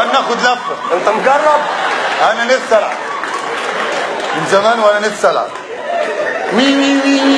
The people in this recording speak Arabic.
تعال ناخد لفه. انت مجرب؟ انا نفسي العب من زمان وانا نفسي العب. وي وي وي